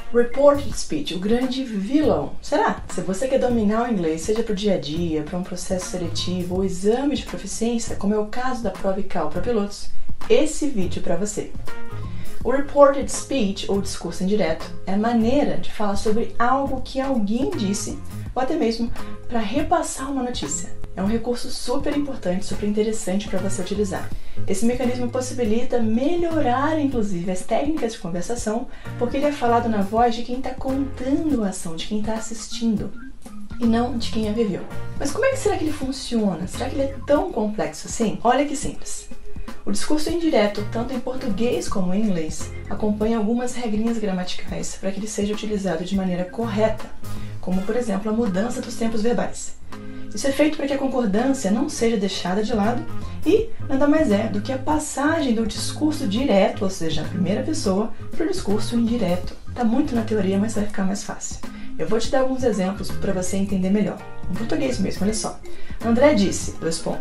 Reported speech, o grande vilão. Será? Se você quer dominar o inglês, seja para o dia a dia, para um processo seletivo ou exame de proficiência, como é o caso da prova ICAL para pilotos, esse vídeo é para você. O reported speech, ou discurso indireto, é a maneira de falar sobre algo que alguém disse, ou até mesmo para repassar uma notícia. É um recurso super importante, super interessante para você utilizar. Esse mecanismo possibilita melhorar, inclusive, as técnicas de conversação, porque ele é falado na voz de quem está contando a ação, de quem está assistindo, e não de quem a viveu. Mas como é que será que ele funciona? Será que ele é tão complexo assim? Olha que simples. O discurso indireto, tanto em português como em inglês, acompanha algumas regrinhas gramaticais para que ele seja utilizado de maneira correta, como, por exemplo, a mudança dos tempos verbais. Isso é feito para que a concordância não seja deixada de lado e nada mais é do que a passagem do discurso direto, ou seja, a primeira pessoa, para o discurso indireto. Está muito na teoria, mas vai ficar mais fácil. Eu vou te dar alguns exemplos para você entender melhor. Em português mesmo, olha só. André disse, :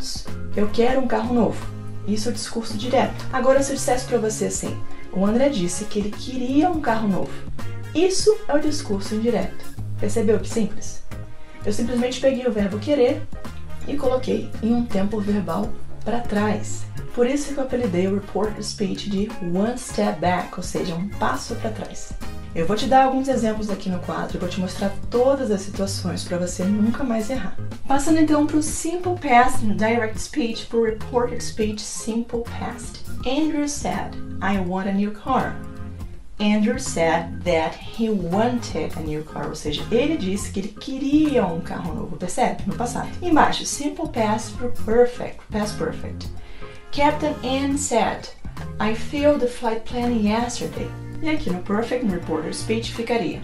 eu quero um carro novo. Isso é o discurso direto. Agora, se eu dissesse para você assim, o André disse que ele queria um carro novo. Isso é o discurso indireto. Percebeu que simples? Eu simplesmente peguei o verbo querer e coloquei em um tempo verbal para trás. Por isso que eu apelidei o reported speech de one step back, ou seja, um passo para trás. Eu vou te dar alguns exemplos aqui no quadro e vou te mostrar todas as situações para você nunca mais errar. Passando então para o simple past no direct speech, para o reported speech simple past. Andrew said, I want a new car. Andrew said that he wanted a new car, ou seja, ele disse que ele queria um carro novo, percebe? No passado. Embaixo, simple past para perfect, past perfect. Captain Anne said, I filled the flight plan yesterday. E aqui no perfect, no reported speech, ficaria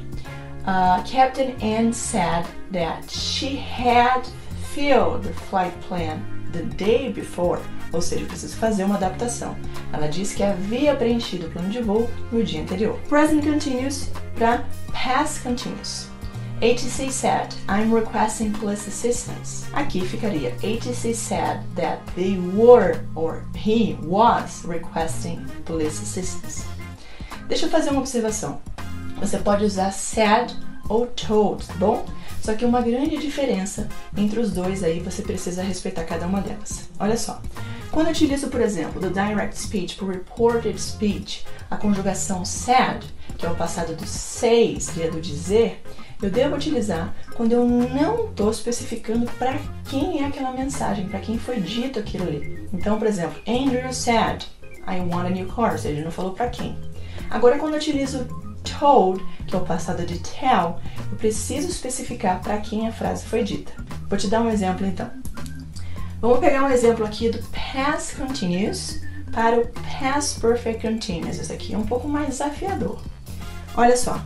Captain Anne said that she had filled the flight plan the day before. Ou seja, eu preciso fazer uma adaptação. Ela disse que havia preenchido o plano de voo no dia anterior. Present continuous para past continuous. ATC said, I'm requesting police assistance. Aqui ficaria ATC said that they were, or he was, requesting police assistance. Deixa eu fazer uma observação. Você pode usar said ou told, tá bom? Só que uma grande diferença entre os dois aí, você precisa respeitar cada uma delas. Olha só. Quando eu utilizo, por exemplo, do direct speech para o reported speech, a conjugação said, que é o passado do say, seria do dizer, eu devo utilizar quando eu não estou especificando para quem é aquela mensagem, para quem foi dito aquilo ali. Então, por exemplo, Andrew said, I want a new car, ou seja, ele não falou para quem. Agora, quando eu utilizo told, que é o passado de tell, eu preciso especificar para quem a frase foi dita. Vou te dar um exemplo então. Vamos pegar um exemplo aqui do past continuous para o past perfect continuous. Esse aqui é um pouco mais desafiador. Olha só.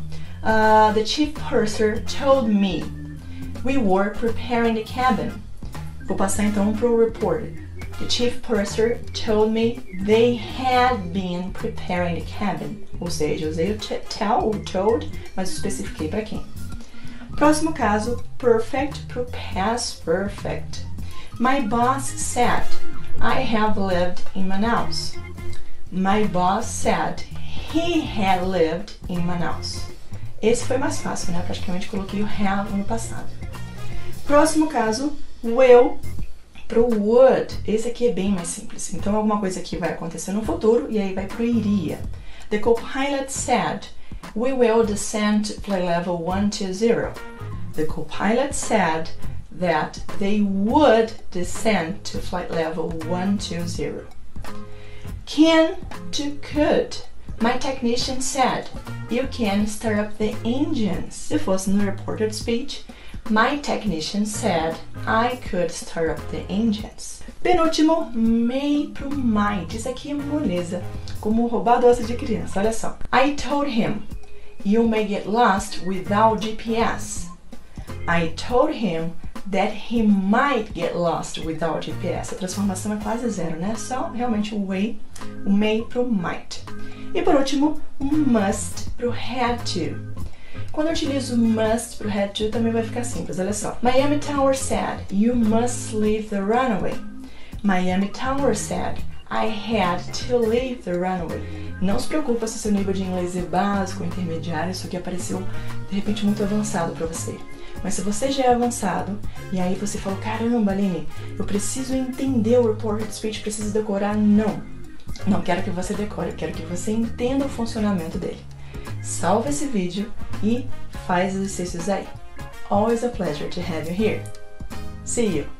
The chief purser told me we were preparing the cabin. Vou passar então para o reported. The chief purser told me they had been preparing the cabin. Ou seja, eu usei o tell ou told, mas especifiquei para quem. Próximo caso, perfect para o past perfect. My boss said, I have lived in Manaus. My boss said, he had lived in Manaus. Esse foi mais fácil, né? Praticamente coloquei o have no passado. Próximo caso, will para o would. Esse aqui é bem mais simples. Então, alguma coisa aqui vai acontecer no futuro e aí vai pro iria. The co-pilot said, we will descend to flight level 120. The co-pilot said that they would descend to flight level 120. Can to could. My technician said, you can start up the engines. Se fosse no reported speech, my technician said I could start up the engines. Penúltimo, may pro might. Isso aqui é moleza, como roubar doce de criança. Olha só. I told him, you may get lost without GPS. I told him that he might get lost without GPS. A transformação é quase zero, né? Só realmente o may pro might. E por último, must pro had to. Quando eu utilizo must pro had to, também vai ficar simples, olha só. Miami Tower said, you must leave the runway. Miami Tower said, I had to leave the runway. Não se preocupa se seu nível de inglês é básico ou intermediário, isso aqui apareceu de repente muito avançado para você. Mas se você já é avançado, e aí você falou, caramba, Aline, eu preciso entender o reported speech, preciso decorar, não. Não quero que você decore, eu quero que você entenda o funcionamento dele. Salva esse vídeo e faz exercícios aí. Always a pleasure to have you here. See you!